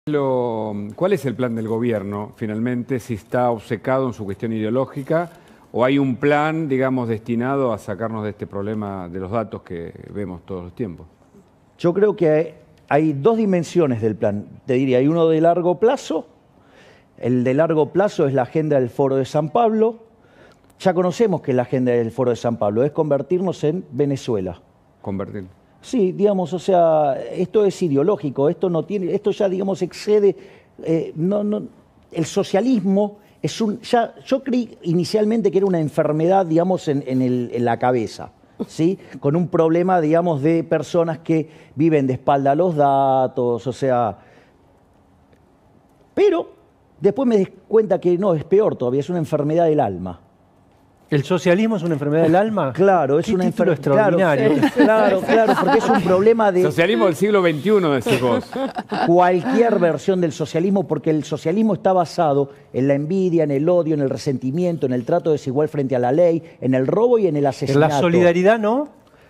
¿Cuál es el plan del gobierno, finalmente, si está obcecado en su cuestión ideológica o hay un plan, digamos, destinado a sacarnos de este problema de los datos que vemos todos los tiempos? Yo creo que hay dos dimensiones del plan. Te diría, hay uno de largo plazo. El de largo plazo es la agenda del Foro de San Pablo. Ya conocemos que la agenda del Foro de San Pablo es convertirnos en Venezuela. Convertir. Sí, digamos, o sea, esto es ideológico, esto no tiene, esto ya, digamos, excede, el socialismo es yo creí inicialmente que era una enfermedad, digamos, en la cabeza, ¿sí? Con un problema, digamos, de personas que viven de espalda a los datos, o sea, pero después me di cuenta que no, es peor todavía, es una enfermedad del alma. ¿El socialismo es una enfermedad del alma? Claro, es una enfermedad extraordinario. Claro, porque es un problema de... Socialismo del siglo XXI, decís vos. Cualquier versión del socialismo, porque el socialismo está basado en la envidia, en el odio, en el resentimiento, en el trato desigual frente a la ley, en el robo y en el asesinato. ¿La solidaridad no?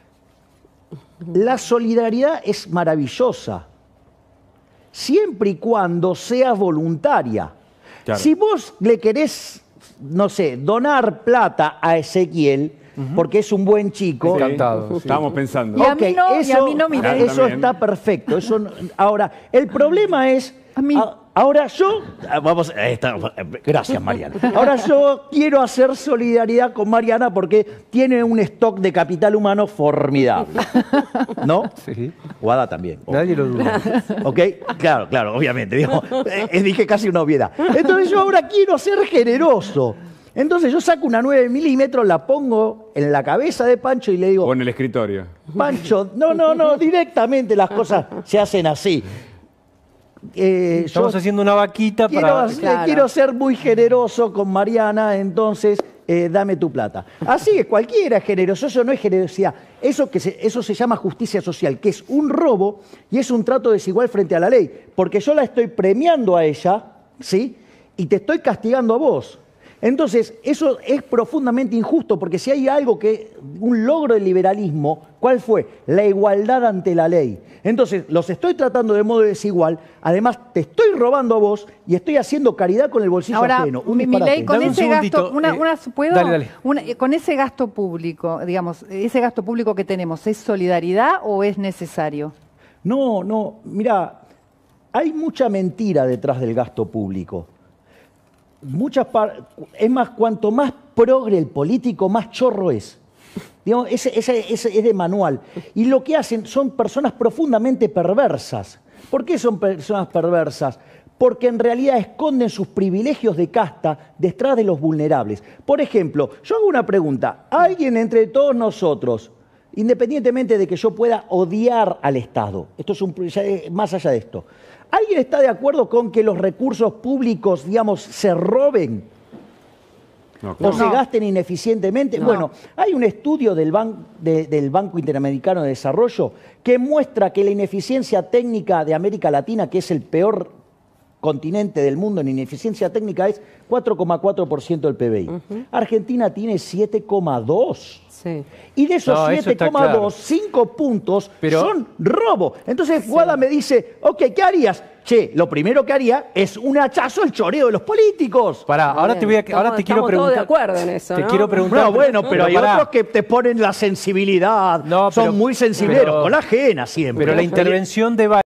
La solidaridad es maravillosa, siempre y cuando sea voluntaria. Claro. Si vos le querés, no sé, donar plata a Ezequiel, porque es un buen chico. Encantado. Sí. Estábamos pensando. Y a mí no, mire. Eso está perfecto. Ahora, el problema es... Ahora yo... Gracias, Mariana. Ahora yo quiero hacer solidaridad con Mariana porque tiene un stock de capital humano formidable. ¿No? Sí. Guada también. Nadie lo duda. ¿Ok? Claro, obviamente. Dije casi una obviedad. Entonces yo ahora quiero ser generoso. Entonces yo saco una 9 milímetros, la pongo en la cabeza de Pancho y le digo... O en el escritorio. Pancho, no, directamente las cosas se hacen así. Estamos haciendo una vaquita para... Quiero ser muy generoso con Mariana, entonces dame tu plata. Así es, cualquiera es generoso, eso no es generosidad. Eso se llama justicia social, que es un robo y es un trato desigual frente a la ley. Porque yo la estoy premiando a ella, ¿sí? Y te estoy castigando a vos. Entonces, eso es profundamente injusto, porque si hay algo un logro del liberalismo, ¿cuál fue? La igualdad ante la ley. Entonces, los estoy tratando de modo desigual, además te estoy robando a vos y estoy haciendo caridad con el bolsillo ajeno. Milei, con ese gasto, ¿puedo? Dale. Con ese gasto público, digamos, ese gasto público que tenemos, ¿es solidaridad o es necesario? No, mira, hay mucha mentira detrás del gasto público. Es más, cuanto más progre el político, más chorro es. Digamos, es de manual. Y lo que hacen son personas profundamente perversas. ¿Por qué son personas perversas? Porque en realidad esconden sus privilegios de casta detrás de los vulnerables. Por ejemplo, yo hago una pregunta. ¿Alguien entre todos nosotros, independientemente de que yo pueda odiar al Estado, esto es más allá de esto, ¿alguien está de acuerdo con que los recursos públicos, digamos, se roben? No, claro. ¿O se gasten ineficientemente? No. Bueno, hay un estudio del Banco Interamericano de Desarrollo que muestra que la ineficiencia técnica de América Latina, que es el peor continente del mundo en ineficiencia técnica, es 4,4% del PBI. Argentina tiene 7,2%. Sí. Y de esos 7,2, claro, 5 puntos son robo. Entonces Guada me dice, ok, ¿qué harías? Che, lo primero que haría es un hachazo al choreo de los políticos. Pará, ahora te quiero preguntar. Estamos todos de acuerdo en eso, Te ¿no? quiero preguntar. No, bueno, pero hay otros que te ponen la sensibilidad. Son muy sensibleros, con la ajena siempre. Pero la intervención de